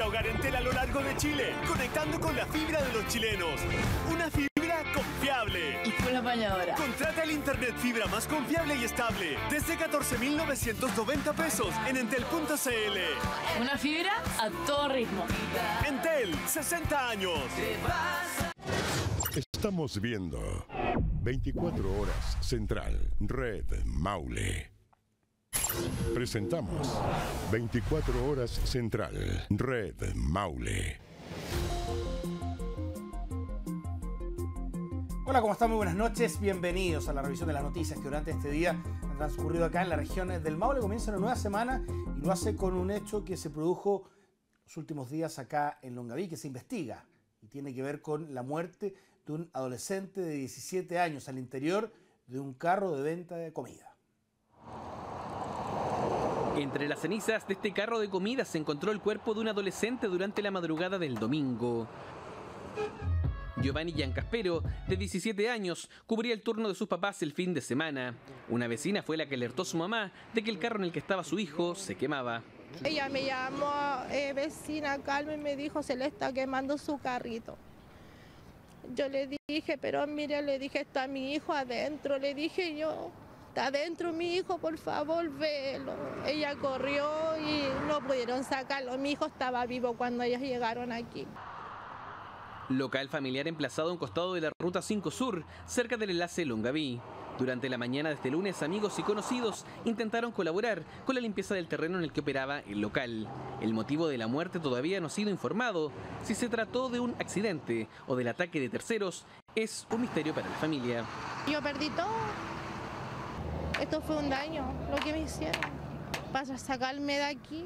fibra hogar Entel a lo largo de Chile, conectando con la fibra de los chilenos. Una fibra confiable. Y full apañadora. Contrata el internet fibra más confiable y estable desde 14.990 pesos en entel.cl. Una fibra a todo ritmo. Entel, 60 años. Estamos viendo 24 horas Central, Red Maule. Presentamos 24 horas Central, Red Maule. Hola, ¿cómo están? Muy buenas noches. Bienvenidos a la revisión de las noticias que durante este día han transcurrido acá en la región del Maule. Comienza una nueva semana y lo hace con un hecho que se produjo los últimos días acá en Longaví, que se investiga y tiene que ver con la muerte de un adolescente de 17 años al interior de un carro de venta de comida. Entre las cenizas de este carro de comida se encontró el cuerpo de un adolescente durante la madrugada del domingo. Giovanni Giancaspero, de 17 años, cubría el turno de sus papás el fin de semana. Una vecina fue la que alertó a su mamá de que el carro en el que estaba su hijo se quemaba. Ella me llamó, vecina, Carmen, me dijo, se le está quemando su carrito. Yo le dije, pero mire, le dije, está mi hijo adentro, le dije yo, está adentro mi hijo, por favor, velo. Ella corrió y no pudieron sacarlo, mi hijo estaba vivo cuando ellos llegaron aquí. Local familiar emplazado a un costado de la Ruta 5 Sur, cerca del enlace Longaví. Durante la mañana de este lunes, amigos y conocidos intentaron colaborar con la limpieza del terreno en el que operaba el local. El motivo de la muerte todavía no ha sido informado. Si se trató de un accidente o del ataque de terceros, es un misterio para la familia. Yo perdí todo. Esto fue un daño, lo que me hicieron, para sacarme de aquí.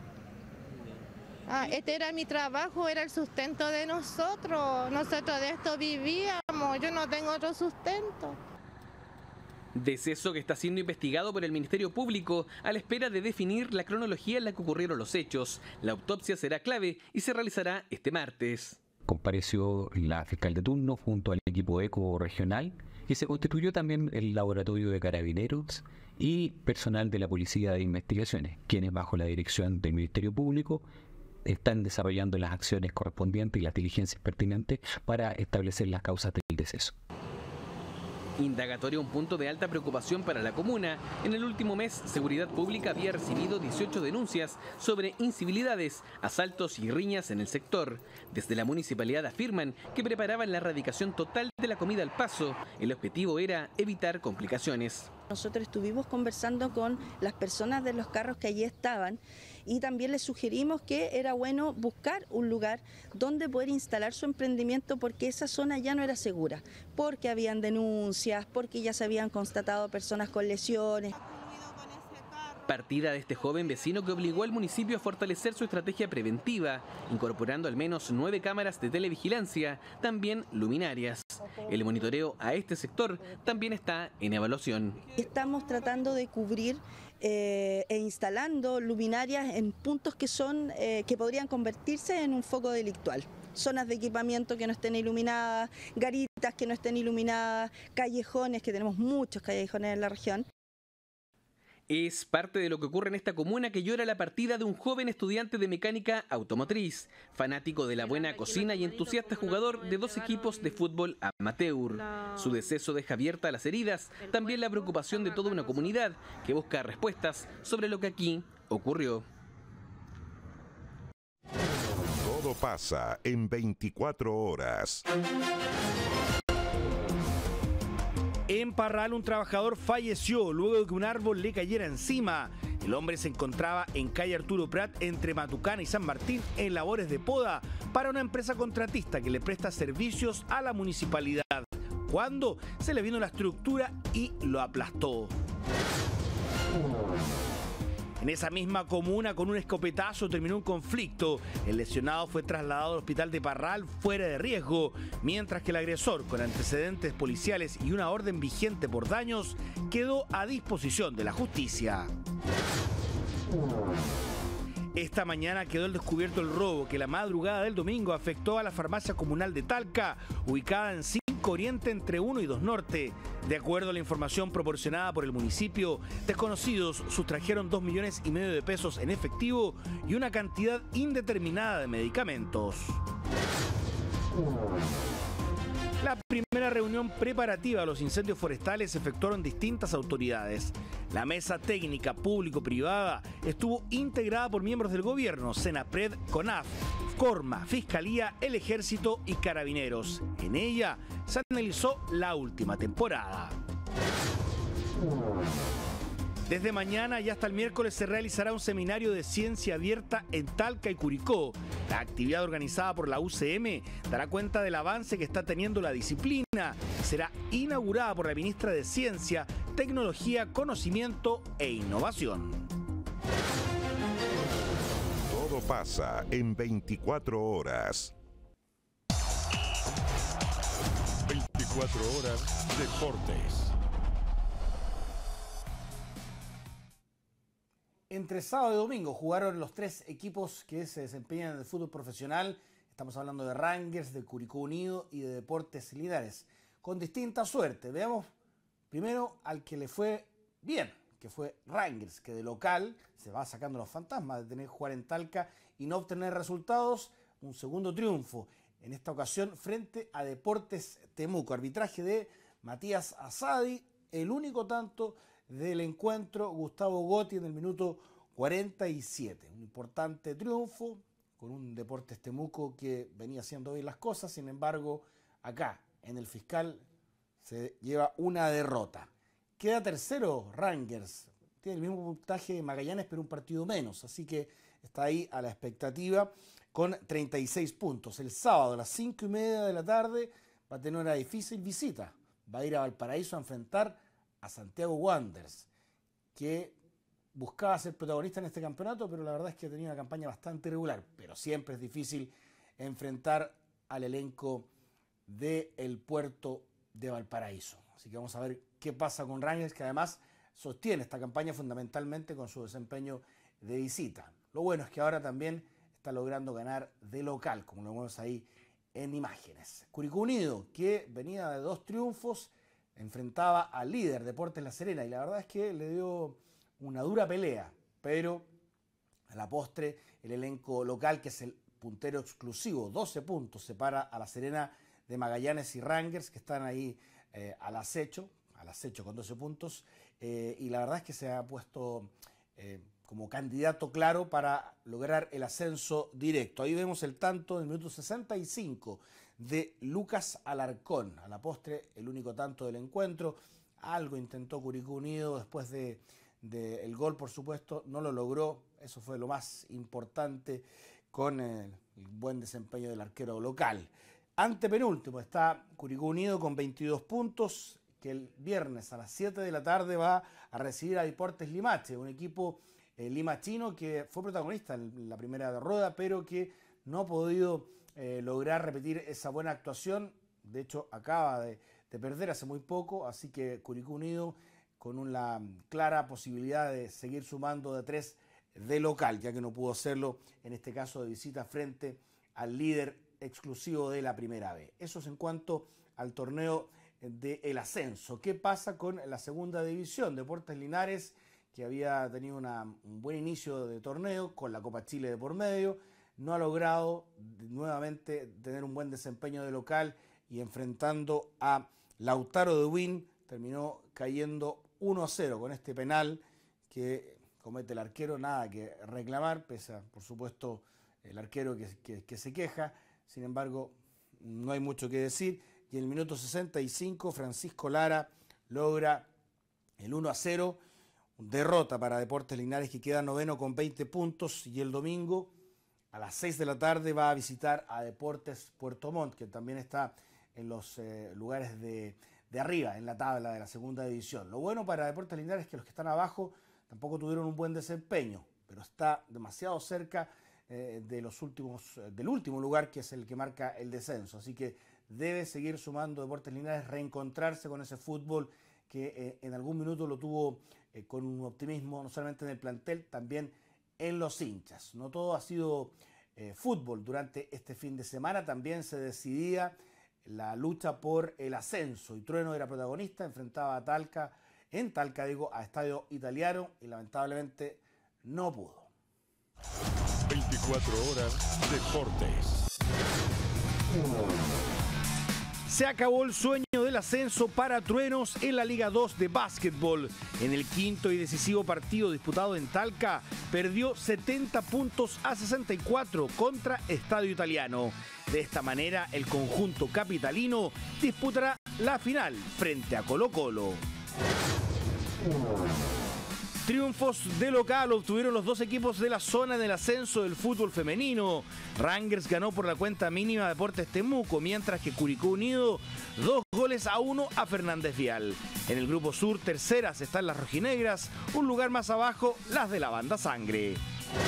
Este era mi trabajo, era el sustento de nosotros. Nosotros de esto vivíamos, yo no tengo otro sustento. Deceso que está siendo investigado por el Ministerio Público a la espera de definir la cronología en la que ocurrieron los hechos. La autopsia será clave y se realizará este martes. Compareció la fiscal de turno junto al equipo ECO regional y se constituyó también el laboratorio de carabineros y personal de la Policía de Investigaciones, quienes bajo la dirección del Ministerio Público están desarrollando las acciones correspondientes y las diligencias pertinentes para establecer las causas del deceso. Indagatorio, un punto de alta preocupación para la comuna. En el último mes, Seguridad Pública había recibido 18 denuncias sobre incivilidades, asaltos y riñas en el sector. Desde la municipalidad afirman que preparaban la erradicación total de la comida al paso. El objetivo era evitar complicaciones. Nosotros estuvimos conversando con las personas de los carros que allí estaban y también les sugerimos que era bueno buscar un lugar donde poder instalar su emprendimiento porque esa zona ya no era segura, porque habían denuncias, porque ya se habían constatado personas con lesiones. Partida de este joven vecino que obligó al municipio a fortalecer su estrategia preventiva, incorporando al menos 9 cámaras de televigilancia, también luminarias. El monitoreo a este sector también está en evaluación. Estamos tratando de cubrir e instalando luminarias en puntos que podrían convertirse en un foco delictual. Zonas de equipamiento que no estén iluminadas, garitas que no estén iluminadas, callejones, que tenemos muchos callejones en la región. Es parte de lo que ocurre en esta comuna que llora la partida de un joven estudiante de mecánica automotriz, fanático de la buena cocina y entusiasta jugador de 2 equipos de fútbol amateur. Su deceso deja abiertas las heridas, también la preocupación de toda una comunidad que busca respuestas sobre lo que aquí ocurrió. Todo pasa en 24 horas. En Parral, un trabajador falleció luego de que un árbol le cayera encima. El hombre se encontraba en calle Arturo Prat, entre Matucana y San Martín, en labores de poda para una empresa contratista que le presta servicios a la municipalidad, cuando se le vino la estructura y lo aplastó. En esa misma comuna, con un escopetazo, terminó un conflicto. El lesionado fue trasladado al hospital de Parral fuera de riesgo, mientras que el agresor, con antecedentes policiales y una orden vigente por daños, quedó a disposición de la justicia. Esta mañana quedó al descubierto el robo que la madrugada del domingo afectó a la farmacia comunal de Talca, ubicada en 5 5 Oriente entre 1 y 2 Norte. De acuerdo a la información proporcionada por el municipio, desconocidos sustrajeron 2,5 millones de pesos en efectivo y una cantidad indeterminada de medicamentos. La primera reunión preparativa a los incendios forestales se efectuaron distintas autoridades. La mesa técnica público-privada estuvo integrada por miembros del gobierno, Senapred, CONAF, Corma, Fiscalía, el Ejército y Carabineros. En ella se analizó la última temporada. Desde mañana y hasta el miércoles se realizará un seminario de ciencia abierta en Talca y Curicó. La actividad organizada por la UCM dará cuenta del avance que está teniendo la disciplina. Será inaugurada por la ministra de Ciencia, Tecnología, Conocimiento e Innovación. Todo pasa en 24 horas. 24 horas Deportes. Entre sábado y domingo jugaron los 3 equipos que se desempeñan en el fútbol profesional. Estamos hablando de Rangers, de Curicó Unido y de Deportes Linares, con distinta suerte. Veamos primero al que le fue bien, que fue Rangers, que de local se va sacando los fantasmas de tener que jugar en Talca y no obtener resultados. Un segundo triunfo, en esta ocasión frente a Deportes Temuco. Arbitraje de Matías Asadi, el único tanto del encuentro, Gustavo Gotti en el minuto 47. Un importante triunfo con un Deportes Temuco que venía haciendo bien las cosas. Sin embargo, acá en el Fiscal se lleva una derrota. Queda tercero Rangers. Tiene el mismo puntaje de Magallanes, pero un partido menos. Así que está ahí a la expectativa con 36 puntos. El sábado a las 5:30 de la tarde va a tener una difícil visita. Va a ir a Valparaíso a enfrentar a Santiago Wanderers, que buscaba ser protagonista en este campeonato, pero la verdad es que ha tenido una campaña bastante irregular. Pero siempre es difícil enfrentar al elenco del Puerto de Valparaíso. Así que vamos a ver qué pasa con Rangers, que además sostiene esta campaña fundamentalmente con su desempeño de visita. Lo bueno es que ahora también está logrando ganar de local, como lo vemos ahí en imágenes. Curicó Unido, que venía de 2 triunfos, enfrentaba al líder Deportes La Serena y la verdad es que le dio una dura pelea, pero a la postre el elenco local, que es el puntero exclusivo, 12 puntos, separa a La Serena de Magallanes y Rangers, que están ahí al acecho con 12 puntos, y la verdad es que se ha puesto como candidato claro para lograr el ascenso directo. Ahí vemos el tanto del minuto 65 de Lucas Alarcón, a la postre el único tanto del encuentro. Algo intentó Curicó Unido después del gol, por supuesto, no lo logró. Eso fue lo más importante con el buen desempeño del arquero local. Antepenúltimo está Curicó Unido con 22 puntos, que el viernes a las 7 de la tarde va a recibir a Deportes Limache, un equipo limachino que fue protagonista en la primera rueda, pero que no ha podido lograr repetir esa buena actuación. De hecho, acaba de perder hace muy poco, así que Curicó Unido con una clara posibilidad de seguir sumando de 3 de local, ya que no pudo hacerlo en este caso de visita frente al líder exclusivo de la Primera B. Eso es en cuanto al torneo del ascenso. ¿Qué pasa con la segunda división? Deportes Linares, que había tenido un buen inicio de torneo con la Copa Chile de por medio, no ha logrado nuevamente tener un buen desempeño de local y enfrentando a Lautaro de Win terminó cayendo 1-0 con este penal que comete el arquero. Nada que reclamar, pese a, por supuesto, el arquero que se queja. Sin embargo, no hay mucho que decir. Y en el minuto 65, Francisco Lara logra el 1-0. Derrota para Deportes Linares, que queda noveno con 20 puntos. Y el domingo a las 6 de la tarde va a visitar a Deportes Puerto Montt, que también está en los lugares de arriba, en la tabla de la segunda división. Lo bueno para Deportes Linares es que los que están abajo tampoco tuvieron un buen desempeño, pero está demasiado cerca del último lugar, que es el que marca el descenso. Así que debe seguir sumando Deportes Linares, reencontrarse con ese fútbol que en algún minuto lo tuvo con un optimismo, no solamente en el plantel, también en los hinchas. No todo ha sido fútbol durante este fin de semana, también se decidía la lucha por el ascenso y Trueno era protagonista, enfrentaba a Talca, a Estadio Italiano y lamentablemente no pudo. 24 horas Deportes. Se acabó el sueño del ascenso para Truenos en la Liga 2 de básquetbol. En el quinto y decisivo partido disputado en Talca, perdió 70 puntos a 64 contra Estadio Italiano. De esta manera, el conjunto capitalino disputará la final frente a Colo-Colo. Triunfos de local obtuvieron los dos equipos de la zona en el ascenso del fútbol femenino. Rangers ganó por la cuenta mínima de Deportes Temuco, mientras que Curicó Unido 2-1 a Fernández Vial. En el grupo sur, terceras están las rojinegras, un lugar más abajo, las de la banda Sangre.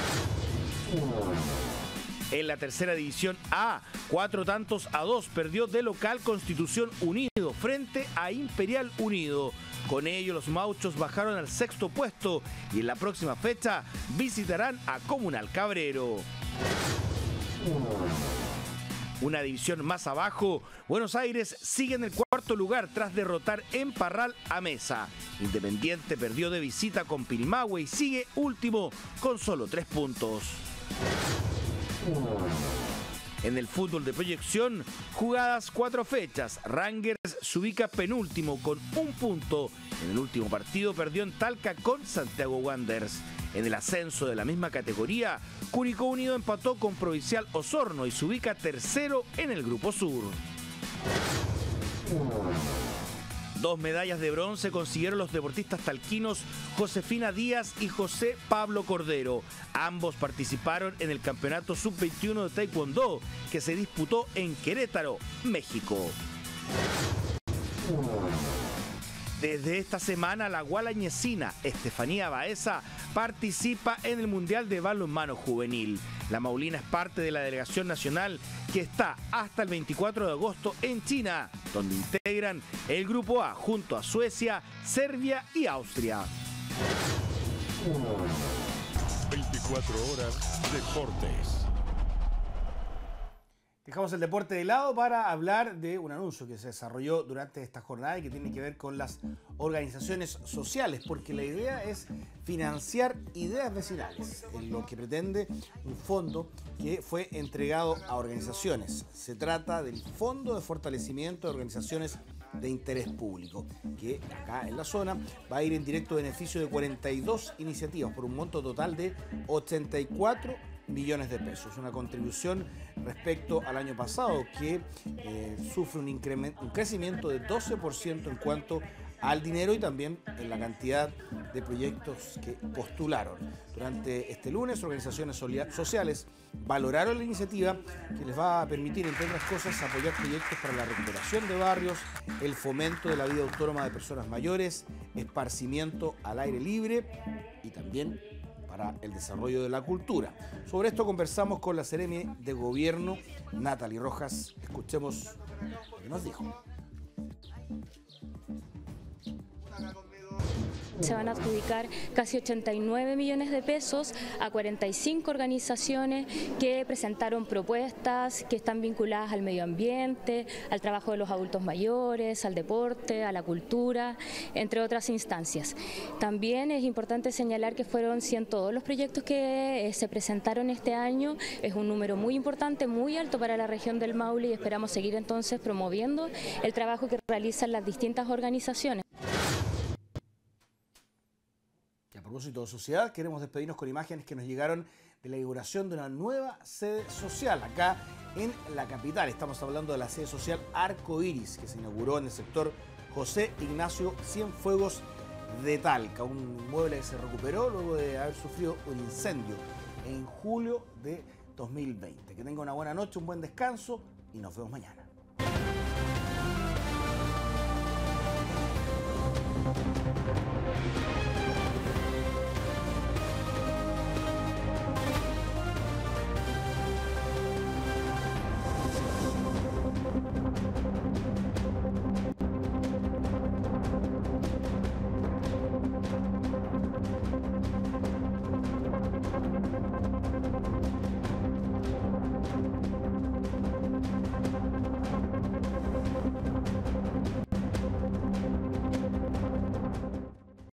En la tercera división A, 4-2 perdió de local Constitución Unido frente a Imperial Unido. Con ello, los mauchos bajaron al sexto puesto y en la próxima fecha visitarán a Comunal Cabrero. Una división más abajo, Buenos Aires sigue en el cuarto lugar tras derrotar en Parral a Mesa. Independiente perdió de visita con Pirimahue y sigue último con solo 3 puntos. En el fútbol de proyección, jugadas 4 fechas, Rangers se ubica penúltimo con 1 punto. En el último partido perdió en Talca con Santiago Wanderers. En el ascenso de la misma categoría, Curicó Unido empató con Provincial Osorno y se ubica tercero en el grupo sur. 2 medallas de bronce consiguieron los deportistas talquinos Josefina Díaz y José Pablo Cordero. Ambos participaron en el campeonato sub-21 de Taekwondo que se disputó en Querétaro, México. Desde esta semana, la gualañecina Estefanía Baeza participa en el Mundial de Balonmano Juvenil. La Maulina es parte de la delegación nacional que está hasta el 24 de agosto en China, donde integran el Grupo A junto a Suecia, Serbia y Austria. 24 horas Deportes. Dejamos el deporte de lado para hablar de un anuncio que se desarrolló durante esta jornada y que tiene que ver con las organizaciones sociales, porque la idea es financiar ideas vecinales, en lo que pretende un fondo que fue entregado a organizaciones. Se trata del Fondo de Fortalecimiento de Organizaciones de Interés Público, que acá en la zona va a ir en directo beneficio de 42 iniciativas por un monto total de 84 millones de pesos, una contribución respecto al año pasado que sufre un crecimiento de 12% en cuanto al dinero y también en la cantidad de proyectos que postularon. Durante este lunes, organizaciones sociales valoraron la iniciativa que les va a permitir, entre otras cosas, apoyar proyectos para la recuperación de barrios, el fomento de la vida autónoma de personas mayores, esparcimiento al aire libre y también para el desarrollo de la cultura. Sobre esto conversamos con la Seremi de Gobierno, Natalie Rojas. Escuchemos lo que nos dijo. Se van a adjudicar casi 89 millones de pesos a 45 organizaciones que presentaron propuestas que están vinculadas al medio ambiente, al trabajo de los adultos mayores, al deporte, a la cultura, entre otras instancias. También es importante señalar que fueron 102 los proyectos que se presentaron este año. Es un número muy importante, muy alto para la región del Maule y esperamos seguir entonces promoviendo el trabajo que realizan las distintas organizaciones. A propósito de sociedad, queremos despedirnos con imágenes que nos llegaron de la inauguración de una nueva sede social acá en la capital. Estamos hablando de la sede social Arco Iris, que se inauguró en el sector José Ignacio Cienfuegos de Talca, un mueble que se recuperó luego de haber sufrido un incendio en julio de 2020. Que tenga una buena noche, un buen descanso y nos vemos mañana.